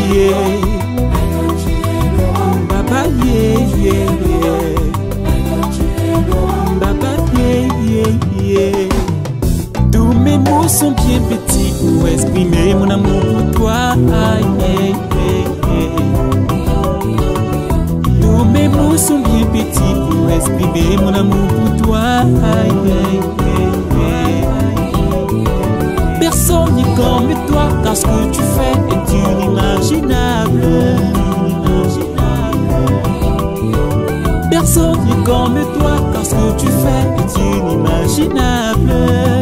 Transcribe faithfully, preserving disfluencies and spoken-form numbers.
yeah. Papa, yeah, yeah, yeah. Papa, yeah, yeah, yeah. Tous mes mots sont bien petits pour exprimer mon amour pour toi. Yeah, yeah, yeah. Tous mes mots sont bien petits pour exprimer mon amour pour toi. Yeah, yeah, yeah. Personne n'est comme toi, car ce que tu fais est inimaginable. Personne n'est comme toi, car ce que tu fais est inimaginable.